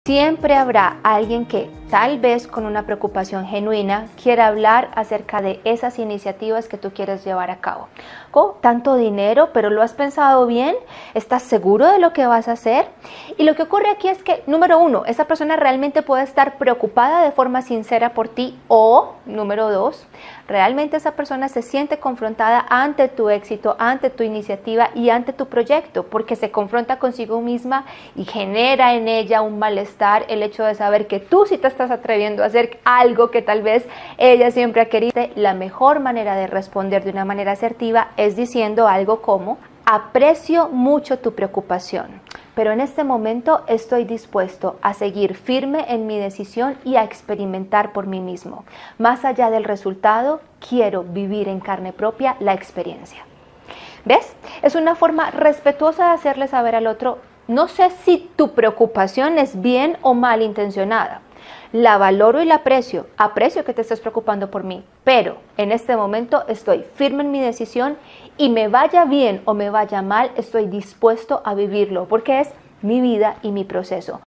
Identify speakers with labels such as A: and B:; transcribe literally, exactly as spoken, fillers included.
A: Siempre habrá alguien que, tal vez con una preocupación genuina, quiera hablar acerca de esas iniciativas que tú quieres llevar a cabo. Oh, tanto dinero, pero ¿lo has pensado bien? ¿Estás seguro de lo que vas a hacer? Y lo que ocurre aquí es que, número uno, esa persona realmente puede estar preocupada de forma sincera por ti, o, número dos, realmente esa persona se siente confrontada ante tu éxito, ante tu iniciativa y ante tu proyecto, porque se confronta consigo misma y genera en ella un malestar el hecho de saber que tú sí te estás atreviendo a hacer algo que tal vez ella siempre ha querido. La mejor manera de responder de una manera asertiva es diciendo algo como: aprecio mucho tu preocupación, pero en este momento estoy dispuesto a seguir firme en mi decisión y a experimentar por mí mismo. Más allá del resultado, quiero vivir en carne propia la experiencia. ¿Ves? Es una forma respetuosa de hacerle saber al otro: no sé si tu preocupación es bien o mal intencionada. La valoro y la aprecio, aprecio que te estés preocupando por mí, pero en este momento estoy firme en mi decisión y me vaya bien o me vaya mal, estoy dispuesto a vivirlo porque es mi vida y mi proceso.